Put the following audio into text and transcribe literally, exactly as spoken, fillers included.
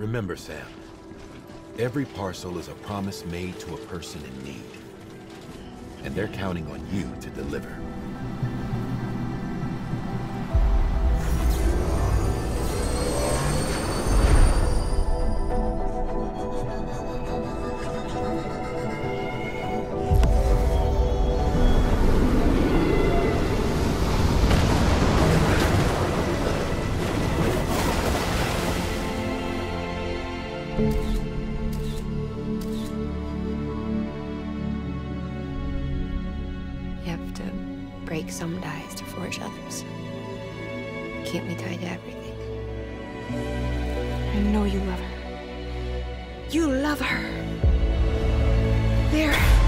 Remember, Sam, every parcel is a promise made to a person in need. And they're counting on you to deliver. You have to break some dies to forge others. Can't be tied to everything. I know you love her. You love her. There.